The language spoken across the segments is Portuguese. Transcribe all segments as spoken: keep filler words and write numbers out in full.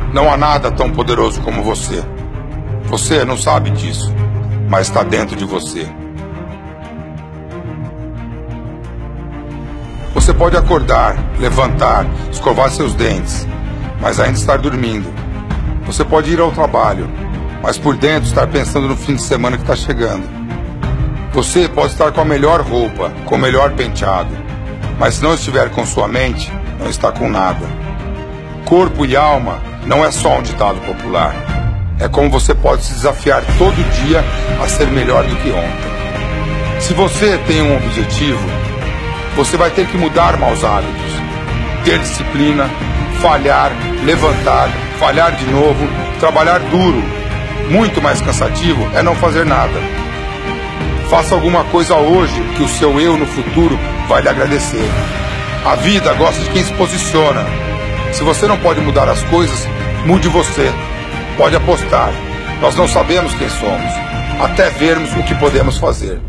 Não há nada tão poderoso como você. Você não sabe disso, mas está dentro de você. Você pode acordar, levantar, escovar seus dentes, mas ainda estar dormindo. Você pode ir ao trabalho, mas por dentro estar pensando no fim de semana que está chegando. Você pode estar com a melhor roupa, com o melhor penteado, mas se não estiver com sua mente, não está com nada. Corpo e alma não é só um ditado popular. É como você pode se desafiar todo dia a ser melhor do que ontem. Se você tem um objetivo, você vai ter que mudar maus hábitos, ter disciplina, falhar, levantar, falhar de novo, trabalhar duro. Muito mais cansativo é não fazer nada. Faça alguma coisa hoje que o seu eu no futuro vai lhe agradecer. A vida gosta de quem se posiciona. Se você não pode mudar as coisas, mude você. Pode apostar. Nós não sabemos quem somos, até vermos o que podemos fazer.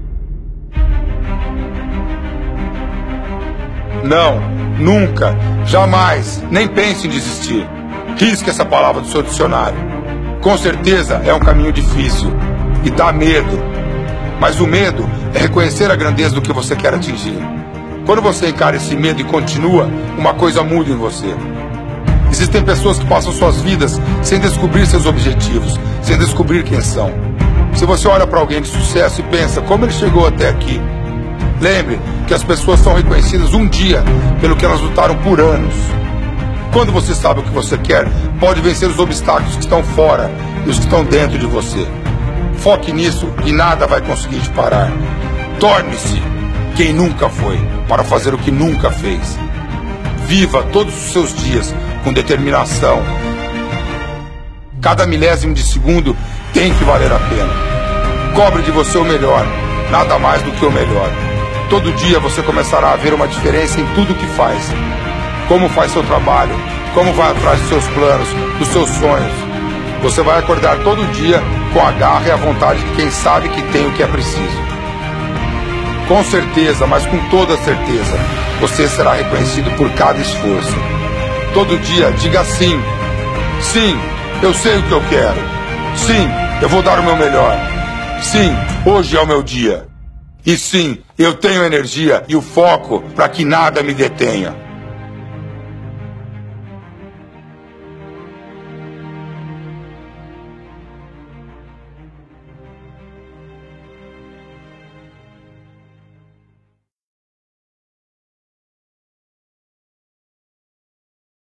Não, nunca, jamais, nem pense em desistir. Risque essa palavra do seu dicionário. Com certeza é um caminho difícil e dá medo. Mas o medo é reconhecer a grandeza do que você quer atingir. Quando você encara esse medo e continua, uma coisa muda em você. Existem pessoas que passam suas vidas sem descobrir seus objetivos, sem descobrir quem são. Se você olha para alguém de sucesso e pensa como ele chegou até aqui, lembre que as pessoas são reconhecidas um dia pelo que elas lutaram por anos. Quando você sabe o que você quer, pode vencer os obstáculos que estão fora e os que estão dentro de você. Foque nisso e nada vai conseguir te parar. Torne-se quem nunca foi, para fazer o que nunca fez. Viva todos os seus dias com determinação. Cada milésimo de segundo tem que valer a pena. Cobre de você o melhor, nada mais do que o melhor. Todo dia você começará a ver uma diferença em tudo que faz. Como faz seu trabalho, como vai atrás dos seus planos, dos seus sonhos. Você vai acordar todo dia com a garra e a vontade de quem sabe que tem o que é preciso. Com certeza, mas com toda certeza, você será reconhecido por cada esforço. Todo dia diga sim. Sim, eu sei o que eu quero. Sim, eu vou dar o meu melhor. Sim, hoje é o meu dia. E sim, eu tenho energia e o foco para que nada me detenha.